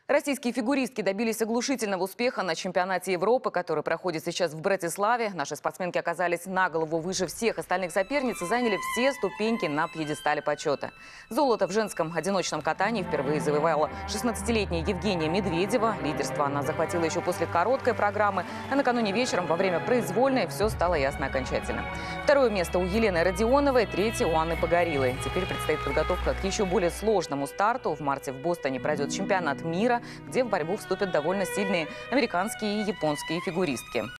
Российские фигуристки добились оглушительного успеха на чемпионате Европы, который проходит сейчас в Братиславе. Наши спортсменки оказались на голову выше всех остальных соперниц и заняли все ступеньки на пьедестале почета. Золото в женском одиночном катании впервые завоевала 16-летняя Евгения Медведева. Лидерство она захватила еще после короткой программы, а накануне вечером во время произвольной все стало ясно окончательно. Второе место у Елены Родионовой, третье у Анны Погорилой. Теперь предстоит подготовка к еще более сложному старту. В марте в Бостоне пройдет чемпионат мира, где в борьбу вступят довольно сильные американские и японские фигуристки.